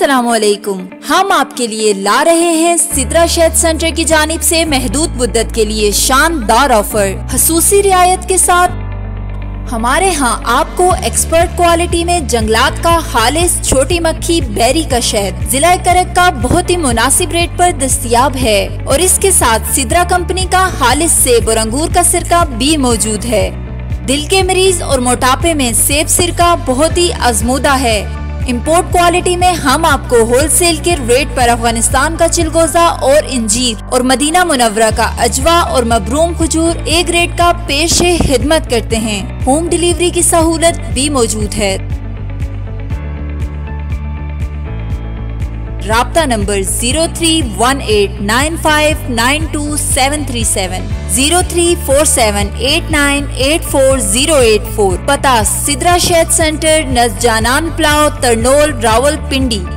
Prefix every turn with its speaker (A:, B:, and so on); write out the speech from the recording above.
A: अस्सलामुअलैकुम। हम आपके लिए ला रहे हैं सिद्रा शहद सेंटर की जानिब से महदूद मुद्दत के लिए शानदार ऑफर खसूसी रियायत के साथ। हमारे यहाँ आपको एक्सपर्ट क्वालिटी में जंगलात का खालिस छोटी मक्खी बेरी का शहद जिला करक का बहुत ही मुनासिब रेट पर दस्तयाब है और इसके साथ सिद्रा कंपनी का खालिस सेब और अंगूर का सिरका भी मौजूद है। दिल के मरीज और मोटापे में सेब सिरका बहुत ही आजमूदा है। इंपोर्ट क्वालिटी में हम आपको होलसेल के रेट पर अफगानिस्तान का चिलगोजा और इंजीर और मदीना मुनव्वरा का अजवा और मबरूम खजूर एक रेट का पेश खिदमत करते हैं। होम डिलीवरी की सहूलत भी मौजूद है। राब्ता नंबर 031895927737 0347898408 पता सिद्रा शहद सेंटर नज़ जानान प्लाव तरनोल रावलपिंडी।